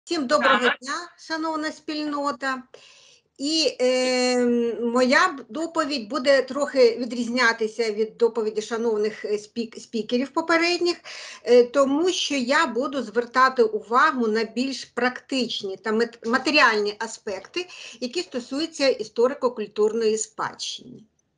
Всім доброго дня, шановна спільнота. І моя доповідь буде трохи відрізнятися від доповіді шановних спікерів попередніх, тому що я буду звертати увагу на більш практичні та матеріальні аспекти, які стосуються історико-культурної спадщини.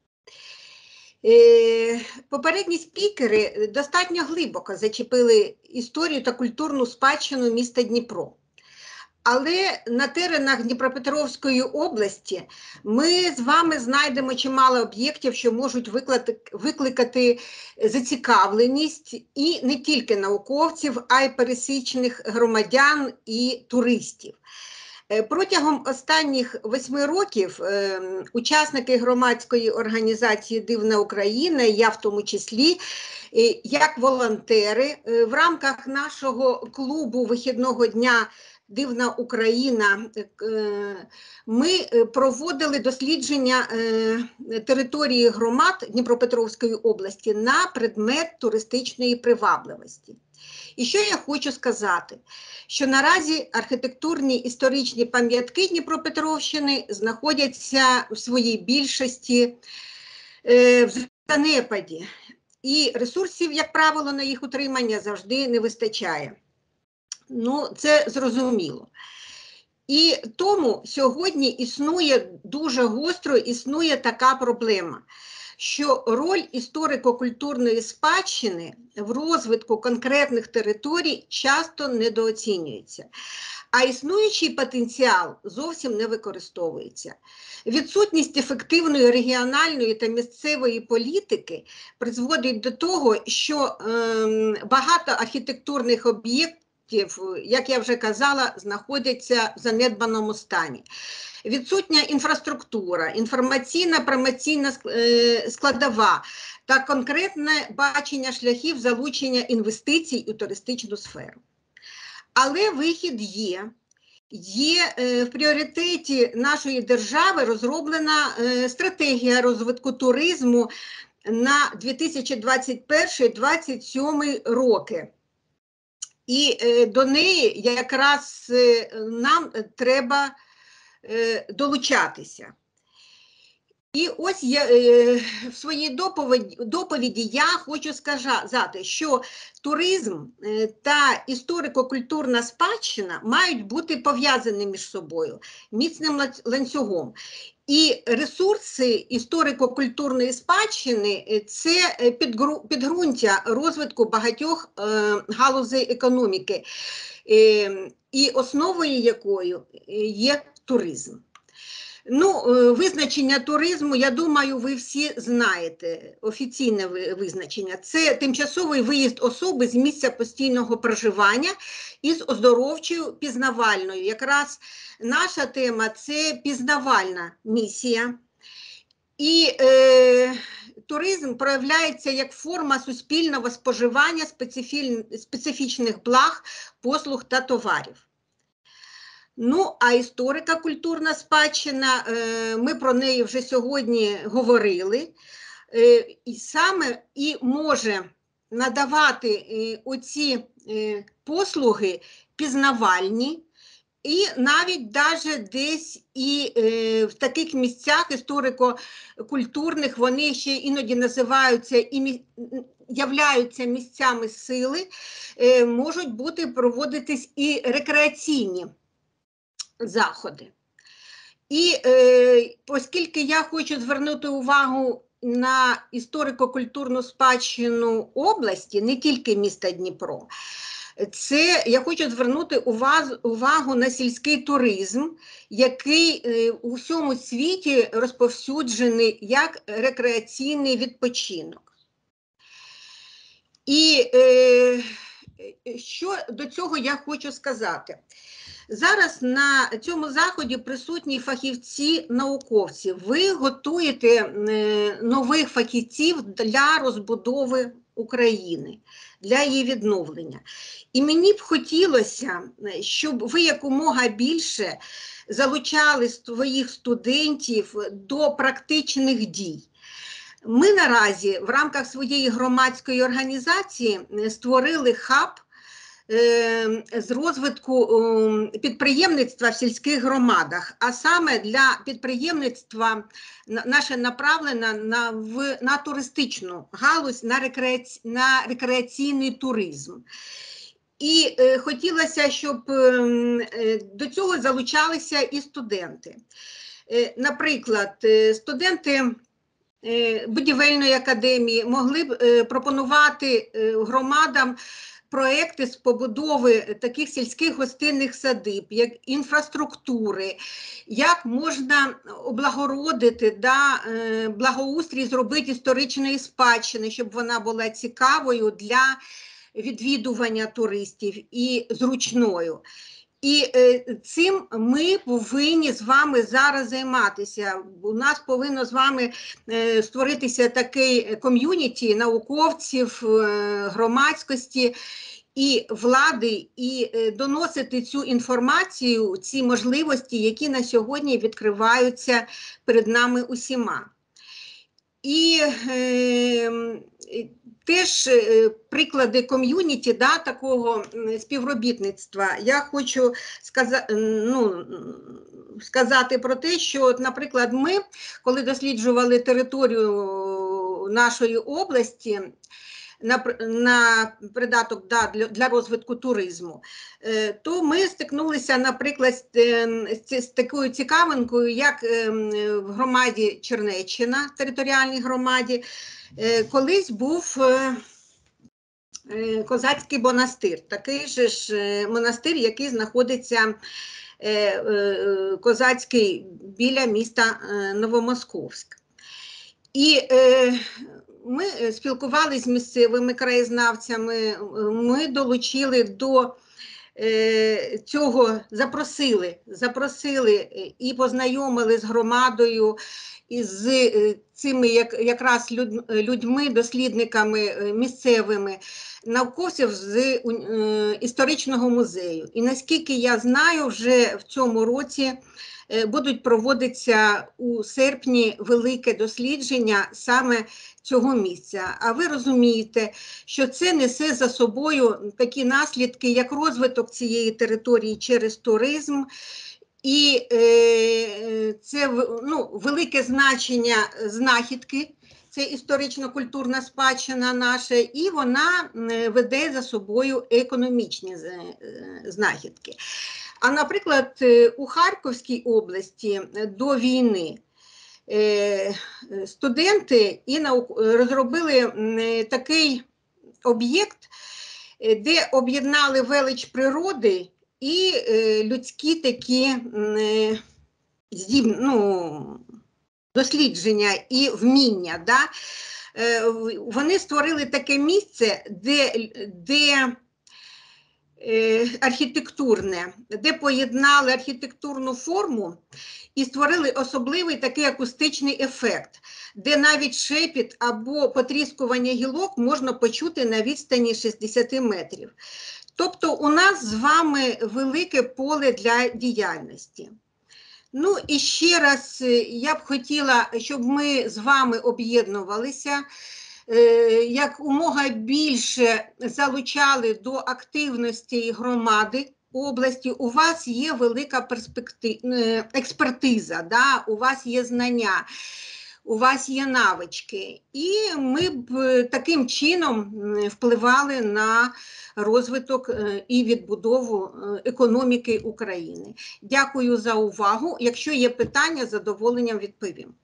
Попередні спікери достатньо глибоко зачепили історію та культурну спадщину міста Дніпро. Але на теренах Дніпропетровської області ми з вами знайдемо чимало об'єктів, що можуть викликати зацікавленість і не тільки науковців, а й пересічних громадян і туристів. Протягом останніх 8 років учасники громадської організації «Дивна Україна», я в тому числі, як волонтери, в рамках нашого клубу вихідного дня «Дивна Україна» ми проводили дослідження території громад Дніпропетровської області на предмет туристичної привабливості. І що я хочу сказати? Що наразі архітектурні історичні пам'ятки Дніпропетровщини знаходяться в своїй більшості в занепаді. І ресурсів, як правило, на їх утримання завжди не вистачає. Ну, це зрозуміло. І тому сьогодні дуже гостро існує така проблема, що роль історико-культурної спадщини в розвитку конкретних територій часто недооцінюється, а існуючий потенціал зовсім не використовується. Відсутність ефективної регіональної та місцевої політики призводить до того, що багато архітектурних об'єктів, як я вже казала, знаходяться в занедбаному стані. Відсутня інфраструктура, інформаційно-промоційна складова та конкретне бачення шляхів залучення інвестицій у туристичну сферу. Але вихід є. В пріоритеті нашої держави розроблена стратегія розвитку туризму на 2021-2027 роки. І до неї якраз нам треба долучатися. І ось в своїй доповіді я хочу сказати, що туризм та історико-культурна спадщина мають бути пов'язані між собою міцним ланцюгом. І ресурси історико-культурної спадщини – це підґрунтя розвитку багатьох галузей економіки, і основою якою є туризм. Ну, визначення туризму, я думаю, ви всі знаєте, офіційне визначення. Це тимчасовий виїзд особи з місця постійного проживання із оздоровчою пізнавальною. Якраз наша тема – це пізнавальна місія. І туризм проявляється як форма суспільного споживання специфічних благ, послуг та товарів. Ну, а історико-культурна спадщина, ми про неї вже сьогодні говорили, і саме і може надавати оці послуги пізнавальні, і навіть десь і в таких місцях історико-культурних вони ще іноді називаються і являються місцями сили, можуть проводитись і рекреаційні заходи. І оскільки я хочу звернути увагу на історико-культурну спадщину області, не тільки міста Дніпро, я хочу звернути увагу на сільський туризм, який у всьому світі розповсюджений як рекреаційний відпочинок. І що до цього я хочу сказати? Зараз на цьому заході присутні фахівці-науковці. Ви готуєте нових фахівців для розбудови України, для її відновлення. І мені б хотілося, щоб ви якомога більше залучали своїх студентів до практичних дій. Ми наразі в рамках своєї громадської організації створили хаб з розвитку підприємництва в сільських громадах, а саме для підприємництва наше направлено на туристичну галузь, на рекреаційний туризм. І хотілося, щоб до цього залучалися і студенти. Наприклад, студенти будівельної академії могли б пропонувати громадам проекти з побудови таких сільських гостинних садиб, як інфраструктури, як можна облагородити, благоустрій зробити історичної спадщини, щоб вона була цікавою для відвідування туристів і зручною. І цим ми повинні з вами зараз займатися. У нас повинно з вами створитися такий ком'юніті науковців, громадськості і влади, і доносити цю інформацію, ці можливості, які на сьогодні відкриваються перед нами усіма. І теж приклади ком'юніті, такого співробітництва. Я хочу сказати про те, що, наприклад, ми, коли досліджували територію нашої області, на придаток для розвитку туризму, то ми стикнулися, наприклад, з такою цікавинкою, як в громаді Чернеччина, територіальній громаді, колись був козацький монастир, такий же ж монастир, який знаходиться козацький біля міста Новомосковськ. І ми спілкувалися з місцевими краєзнавцями, ми долучили до цього, запросили і познайомили з громадою, і з цими якраз людьми, дослідниками місцевими, науковців з історичного музею. І наскільки я знаю, вже в цьому році будуть проводитися у серпні велике дослідження саме цього місця. А ви розумієте, що це несе за собою такі наслідки, як розвиток цієї території через туризм, і це велике значення знахідки, це історично-культурна спадщина наша, і вона веде за собою економічні знахідки. А, наприклад, у Харківській області до війни студенти розробили такий об'єкт, де об'єднали велич природи і людські такі дослідження і вміння. Вони створили таке місце, де архітектурне, де поєднали архітектурну форму і створили особливий такий акустичний ефект, де навіть шепіт або потріскування гілок можна почути на відстані 60 метрів. Тобто у нас з вами велике поле для діяльності. Ну і ще раз я б хотіла, щоб ми з вами об'єднувалися, як умога більше залучали до активності громади області. У вас є велика експертиза, у вас є знання, у вас є навички. І ми б таким чином впливали на розвиток і відбудову економіки України. Дякую за увагу. Якщо є питання, з задоволенням відповім.